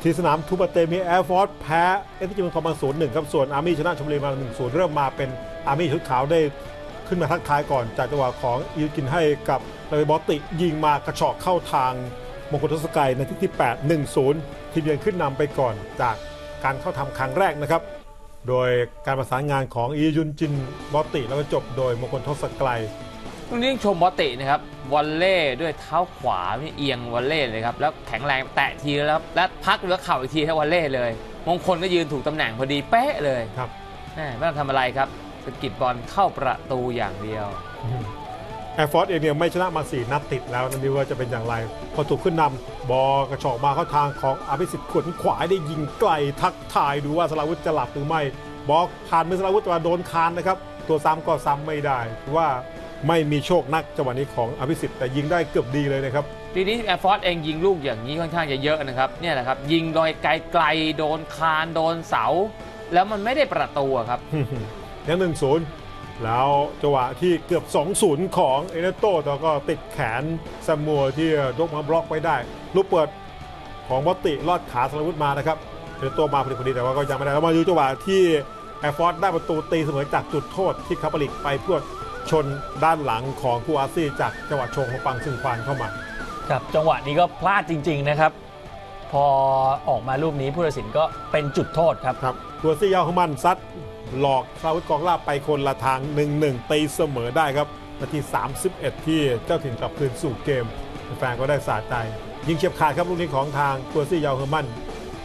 ที่สนามทูบาเตมีแอร์ฟอร์สแพ้เอสทีจีเมืองทองมา 0-1 ครับส่วนอาร์มี่ชนะชลบุรีมา 1-0 เริ่มมาเป็นอาร์มี่ชุดขาวได้ขึ้นมาทักทายก่อนจากจังหวะของอิวกินให้กับลาเวบอติยิงมากระชอกเข้าทางมงคลทศกัยในที่ 8-1-0 ทีมเยือนขึ้นนำไปก่อนจากการเข้าทำครั้งแรกนะครับโดยการประสานงานของอิยุนจินบอติแล้วก็จบโดยมงคลทศกัยตรงนี้ชมบอตินะครับวอลเล่ด้วยเท้าขวาเอียงวอลเล่เลยครับแล้วแข็งแรงแตะทีแล้วและพักแล้วเข่าอีกทีให้วอลเล่เลยมงคลก็ยืนถูกตำแหน่งพอดีเป๊ะเลยครับไม่ต้องทำอะไรครับสกิดบอลเข้าประตูอย่างเดียวแอร์ฟอร์สเองเนี่ยไม่ชนะมา4 นัดติดแล้วนั่นดีว่าจะเป็นอย่างไรพอถูกขึ้นนำบอลกระชอกมาเข้าทางของอภิสิทธิ์ขวนขวาได้ยิงไกลทักทายดูว่าสราวุธจะหลับหรือไม่บอลผ่านมือสราวุธจะมาโดนคานนะครับตัวซ้ำก็ซ้ำไม่ได้ว่าไม่มีโชคนักจังหวะนี้ของอภิสิทธิ์แต่ยิงได้เกือบดีเลยนะครับทีนี้แอร์ฟอร์สเองยิงลูกอย่างนี้ค่อนข้างจะเยอะนะครับเนี่ยแหละครับยิงโดยไกลๆโดนคานโดนเสาแล้วมันไม่ได้ประตูครับยัง1-0แล้วจังหวะที่เกือบ 2-0 ของเอเนโต้แต่ก็ติดแขนซัมมัวที่ยกมาบล็อกไว้ได้ลูกเปิดของบอตติลอดขาสราวุธมานะครับเอเนโต้มาพอดีแต่ว่าก็ยังไม่ได้แล้วมาดูจังหวะที่แอร์ฟอร์สได้ประตูตีเสมอจากจุดโทษที่คาปาลิกไปเพื่อชนด้านหลังของคูอาซี่จากจังหวะชงของปังซึงควานเข้ามาครับจังหวะนี้ก็พลาดจริงๆนะครับพอออกมาลูกนี้ผู้ตัดสินก็เป็นจุดโทษครับคูอาซี่ยาวของมันซัดหลอกสราวุธกองลาบไปคนละทาง 1-1 ตีเสมอได้ครับนาที 31 ที่เจ้าถิ่นกลับคืนสู่เกมแฟนก็ได้สาใจยิงเฉียบขาดครับลูกนี้ของทางคูอาซี่ยาวของมัน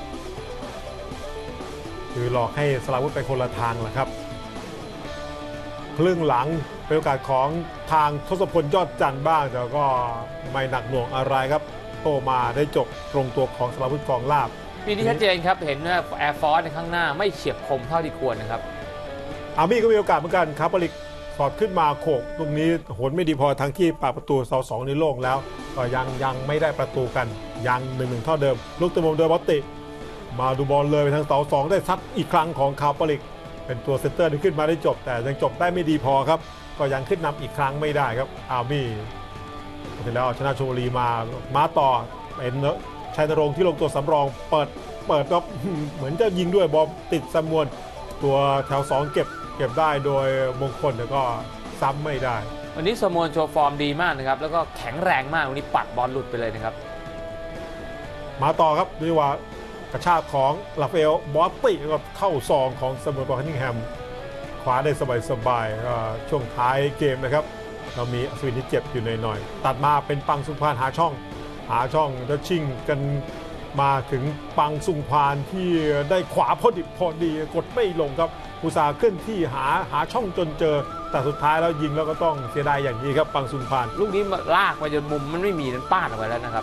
คือหลอกให้สราวุธไปคนละทางแหละครับครึ่งหลังเป็นโอกาสของทางทศพลยอดจันทร์บ้างแต่ก็ไม่หนักหน่วงอะไรครับโตมาได้จบตรงตัวของสราวุธกองลาบปีนี้ชัดเจนครับเห็นว่าแอร์ฟอร์สในข้างหน้าไม่เฉียบคมเท่าที่ควรนะครับอาร์มี่ก็มีโอกาสเหมือนกันครับปลิกสอดขึ้นมาโขกตรงนี้โหนไม่ดีพอทั้งที่ปาประตูเสา2ในโล่งแล้วก็ยังไม่ได้ประตูกันยัง 1-1 เท่าเดิมลูกเตะมุมโดยบอตติมาดูบอลเลยไปทางเสา2ได้ซัดอีกครั้งของคาปลิกเป็นตัวเซนเตอร์ที่ขึ้นมาได้จบแต่ยังจบได้ไม่ดีพอครับก็ยังขึ้นนำอีกครั้งไม่ได้ครับอาร์มี่เสร็จแล้วชนะชลบุรีมาต่อเป็นชัยนรงค์ที่ลงตัวสำรองเปิดก็เหมือนจะยิงด้วยบอลติดสมวนตัวแถว2เก็บได้โดยมงคลแต่ก็ซ้ำไม่ได้วันนี้สมวนโชว์ฟอร์มดีมากนะครับแล้วก็แข็งแรงมากวันนี้ปัดบอลหลุดไปเลยนะครับมาต่อครับด้วยว่ากระชากของลาฟาเอลบอตติก็เข้าซองของเสมอกับฮันนิงแฮมคว้าได้สบายก็ช่วงท้ายเกมนะครับเรามีอัศวินที่เจ็บอยู่หน่อยตัดมาเป็นปังสุพานหาช่องแล้วชิงกันมาถึงปังสุพานที่ได้ขวาพอดิบพอดีกดไม่ลงครับอุตสาห์ขึ้นที่หาช่องจนเจอแต่สุดท้ายแล้วยิงแล้วก็ต้องเสียดายอย่างนี้ครับปังสุพานลูกนี้ลากไปจนมุมมันไม่มีนั้นป้าดออกไปแล้วนะครับ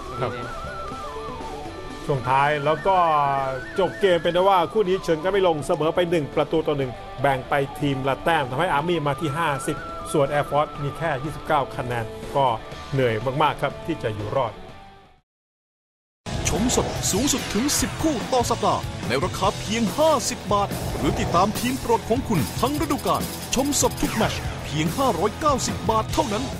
ช่วงท้ายแล้วก็จบเกมเป็นว่าคู่นี้เฉินก็ไม่ลงเสมอไป1-1แบ่งไปทีมละแต้มทำให้อาร์มี่มาที่50ส่วนแอร์ฟอร์สมีแค่29คะแนนก็เหนื่อยมากๆครับที่จะอยู่รอดชมสดสูงสุดถึง10คู่ต่อสัปดาห์ในราคาเพียง50 บาทหรือติดตามทีมโปรดของคุณทั้งฤดูกาลชมสดทุกแมตช์เพียง590 บาทเท่านั้น